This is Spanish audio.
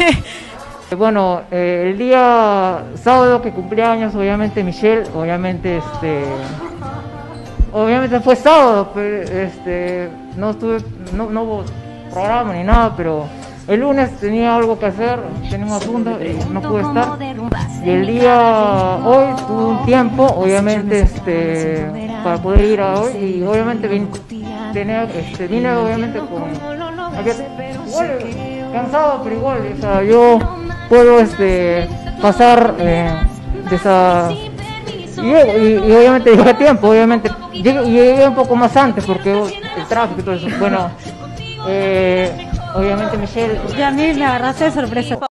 Bueno, el día sábado que cumplía años, obviamente Michelle, obviamente fue sábado, pero no hubo programa ni nada, pero el lunes tenía algo que hacer, tenía un asunto y no pude estar. Y el día hoy tuve un tiempo, obviamente, para poder ir a hoy, y obviamente vine obviamente igual, cansado, pero igual, o sea, yo puedo pasar de esa y obviamente llegué a tiempo, obviamente llegué un poco más antes porque el tráfico y todo eso. Bueno, obviamente Michelle, Ya a mí me agarraste de sorpresa.